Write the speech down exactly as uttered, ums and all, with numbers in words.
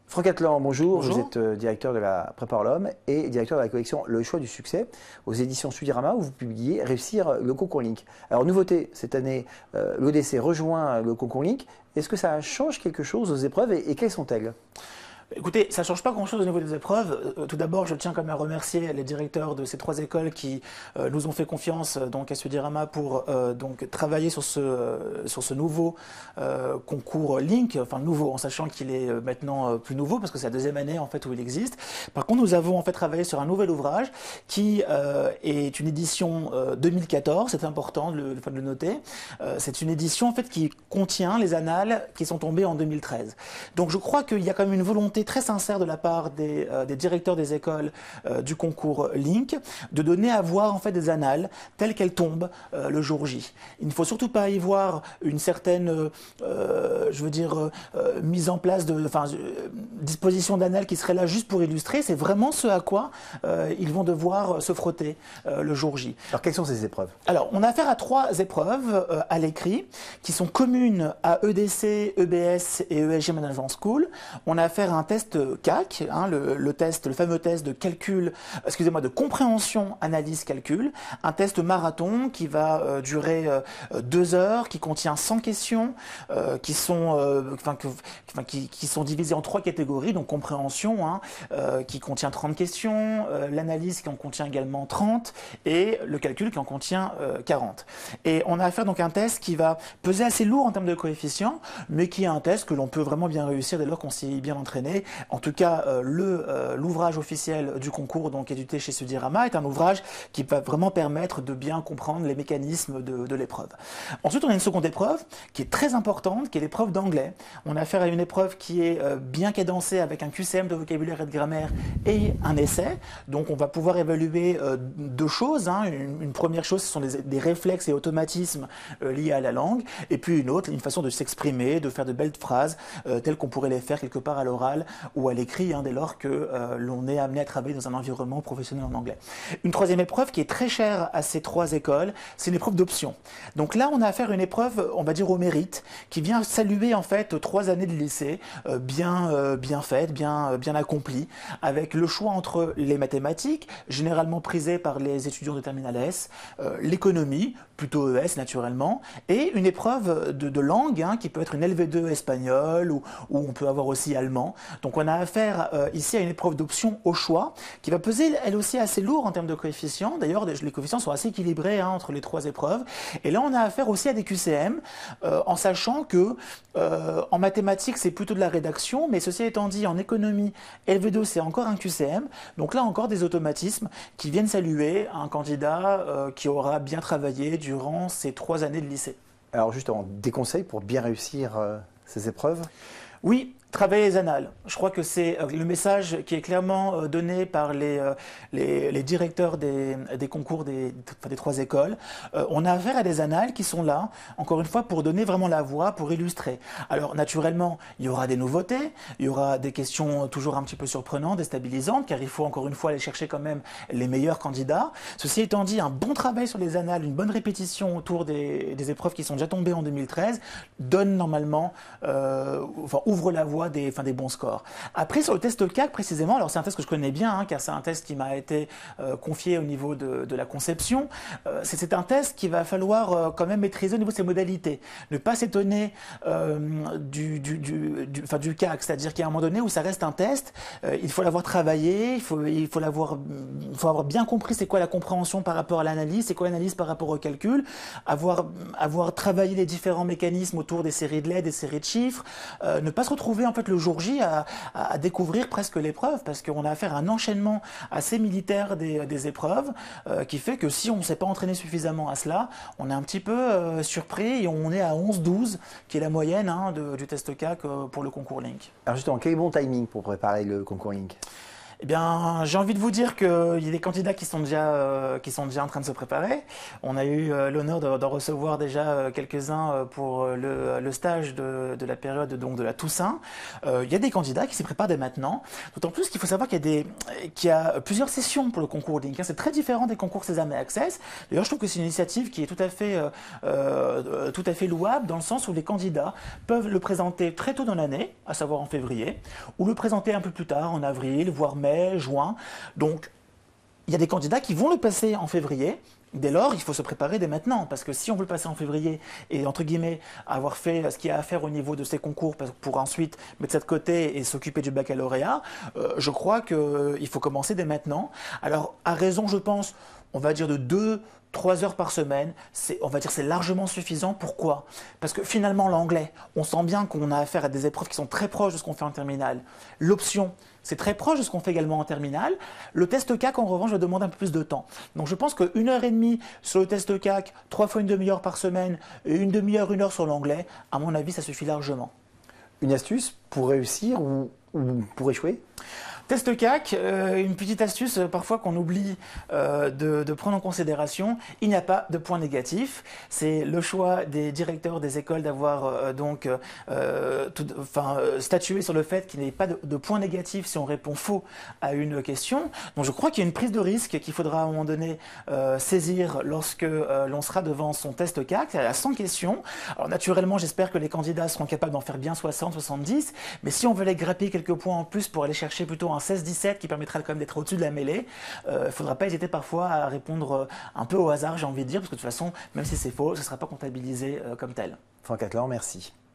Franck Atlan, bonjour. Bonjour. Vous êtes euh, directeur de la Prépare l'Homme et directeur de la collection Le Choix du Succès aux éditions Sudirama où vous publiez Réussir le concours Link. Alors, nouveauté, cette année, euh, l'O D C rejoint le concours Link. Est-ce que ça change quelque chose aux épreuves et, et quelles sont-elles ? Écoutez, ça ne change pas grand-chose au niveau des épreuves. Euh, tout d'abord, je tiens quand même à remercier les directeurs de ces trois écoles qui euh, nous ont fait confiance euh, donc, à Sudirama pour euh, donc, travailler sur ce, euh, sur ce nouveau euh, concours Link, enfin nouveau en sachant qu'il est euh, maintenant euh, plus nouveau parce que c'est la deuxième année en fait où il existe. Par contre, nous avons en fait travaillé sur un nouvel ouvrage qui euh, est une édition euh, deux mille quatorze, c'est important de le, de le noter. Euh, c'est une édition en fait qui contient les annales qui sont tombées en deux mille treize. Donc je crois qu'il y a quand même une volonté très sincère de la part des, euh, des directeurs des écoles euh, du concours Link de donner à voir en fait des annales telles qu'elles tombent euh, le jour J. Il ne faut surtout pas y voir une certaine, euh, je veux dire, euh, mise en place de, enfin, euh, disposition d'annales qui serait là juste pour illustrer. C'est vraiment ce à quoi euh, ils vont devoir se frotter euh, le jour J. Alors, quelles sont ces épreuves ? Alors, on a affaire à trois épreuves euh, à l'écrit qui sont communes à E D C, E B S et E S G Management School. On a affaire à un test C A C, hein, le, le test, le fameux test de calcul, excusez-moi, de compréhension, analyse, calcul. Un test marathon qui va euh, durer euh, deux heures, qui contient cent questions, euh, qui sont, euh, enfin, que, enfin, qui, qui sont divisées en trois catégories. Donc compréhension, hein, euh, qui contient trente questions, euh, l'analyse qui en contient également trente et le calcul qui en contient euh, quarante. Et on a affaire donc à un test qui va peser assez lourd en termes de coefficients, mais qui est un test que l'on peut vraiment bien réussir dès lors qu'on s'y est bien entraîné. En tout cas, euh, le, euh, l'ouvrage officiel du concours, donc édité chez Sudirama, est un ouvrage qui va vraiment permettre de bien comprendre les mécanismes de, de l'épreuve. Ensuite, on a une seconde épreuve qui est très importante, qui est l'épreuve d'anglais. On a affaire à une épreuve qui est euh, bien cadencée avec un Q C M de vocabulaire et de grammaire et un essai. Donc, on va pouvoir évaluer euh, deux choses. Hein. Une, une première chose, ce sont des, des réflexes et automatismes euh, liés à la langue. Et puis une autre, une façon de s'exprimer, de faire de belles phrases euh, telles qu'on pourrait les faire quelque part à l'oral ou à l'écrit, hein, dès lors que euh, l'on est amené à travailler dans un environnement professionnel en anglais. Une troisième épreuve qui est très chère à ces trois écoles, c'est une épreuve d'option. Donc là, on a affaire à une épreuve, on va dire au mérite, qui vient saluer en fait trois années de lycée euh, bien, euh, bien faites, bien, euh, bien accomplies, avec le choix entre les mathématiques, généralement prisées par les étudiants de terminale S, euh, l'économie, plutôt E S naturellement, et une épreuve de, de langue, hein, qui peut être une L V deux espagnol ou, ou on peut avoir aussi allemand. Donc on a affaire euh, ici à une épreuve d'option au choix qui va peser elle aussi assez lourd en termes de coefficients. D'ailleurs, les coefficients sont assez équilibrés, hein, entre les trois épreuves. Et là, on a affaire aussi à des Q C M, euh, en sachant que euh, en mathématiques, c'est plutôt de la rédaction, mais ceci étant dit, en économie, L V deux, c'est encore un Q C M. Donc là, encore des automatismes qui viennent saluer un candidat euh, qui aura bien travaillé durant ces trois années de lycée. Alors, justement, des conseils pour bien réussir euh, ces épreuves ? Oui, travailler les annales. Je crois que c'est le message qui est clairement donné par les, les, les directeurs des, des concours des, des trois écoles. Euh, on a affaire à des annales qui sont là, encore une fois, pour donner vraiment la voix, pour illustrer. Alors, naturellement, il y aura des nouveautés, il y aura des questions toujours un petit peu surprenantes, déstabilisantes, car il faut encore une fois aller chercher quand même les meilleurs candidats. Ceci étant dit, un bon travail sur les annales, une bonne répétition autour des, des épreuves qui sont déjà tombées en deux mille treize, donne normalement, euh, enfin, ouvre la voie Des, enfin, des bons scores. Après, sur le test C A C précisément, alors c'est un test que je connais bien, hein, car c'est un test qui m'a été euh, confié au niveau de, de la conception. Euh, c'est, c'est un test qu'il va falloir euh, quand même maîtriser au niveau de ses modalités. Ne pas s'étonner euh, du, du, du, du, enfin, du C A C, c'est-à-dire qu'il y a un moment donné où ça reste un test, euh, il faut l'avoir travaillé, il faut, il faut, l'avoir, il faut avoir bien compris c'est quoi la compréhension par rapport à l'analyse, c'est quoi l'analyse par rapport au calcul, avoir, avoir travaillé les différents mécanismes autour des séries de lettres, des séries de chiffres, euh, ne pas se retrouver en fait le jour J à, à, à découvrir presque l'épreuve parce qu'on a affaire à un enchaînement assez militaire des, des épreuves euh, qui fait que si on ne s'est pas entraîné suffisamment à cela, on est un petit peu euh, surpris et on est à onze douze qui est la moyenne, hein, de, du test C A C pour le concours Link. Alors justement, quel est le bon timing pour préparer le concours Link ? Eh bien, j'ai envie de vous dire qu'il y a des candidats qui sont déjà, euh, qui sont déjà en train de se préparer. On a eu euh, l'honneur de- d'en recevoir déjà euh, quelques-uns euh, pour euh, le, le stage de, de la période donc de la Toussaint. Euh, il y a des candidats qui s'y préparent dès maintenant. D'autant plus qu'il faut savoir qu'il y a, des, qu'il y a plusieurs sessions pour le concours Link. C'est très différent des concours Sésame et Access. D'ailleurs, je trouve que c'est une initiative qui est tout à fait, euh, euh, tout à fait louable dans le sens où les candidats peuvent le présenter très tôt dans l'année, à savoir en février, ou le présenter un peu plus tard, en avril, voire mai, juin. Donc, il y a des candidats qui vont le passer en février. Dès lors, il faut se préparer dès maintenant, parce que si on veut le passer en février et, entre guillemets, avoir fait ce qu'il y a à faire au niveau de ces concours pour ensuite mettre ça de côté et s'occuper du baccalauréat, euh, je crois qu'il faut commencer dès maintenant. Alors, à raison, je pense, on va dire de deux, trois heures par semaine, c'est, on va dire c'est largement suffisant. Pourquoi? Parce que finalement, l'anglais, on sent bien qu'on a affaire à des épreuves qui sont très proches de ce qu'on fait en terminale. L'option, c'est très proche de ce qu'on fait également en terminale. Le test C A C, en revanche, va demander un peu plus de temps. Donc je pense qu'une heure et demie sur le test C A C, trois fois une demi-heure par semaine, et une demi-heure, une heure sur l'anglais, à mon avis, ça suffit largement. Une astuce pour réussir ou, ou pour échouer? Test C A C, euh, une petite astuce euh, parfois qu'on oublie euh, de, de prendre en considération, il n'y a pas de point négatif. C'est le choix des directeurs des écoles d'avoir euh, donc euh, tout, enfin, euh, statué sur le fait qu'il n'y ait pas de, de point négatif si on répond faux à une question. Donc je crois qu'il y a une prise de risque qu'il faudra à un moment donné euh, saisir lorsque euh, l'on sera devant son test C A C. Il y a cent questions. Alors naturellement, j'espère que les candidats seront capables d'en faire bien soixante, soixante-dix, mais si on veut les grappiller quelques points en plus pour aller chercher plutôt un seize dix-sept qui permettra quand même d'être au-dessus de la mêlée, il euh, ne faudra pas hésiter parfois à répondre un peu au hasard, j'ai envie de dire, parce que de toute façon, même si c'est faux, ce ne sera pas comptabilisé euh, comme tel. Franck Atlan, merci.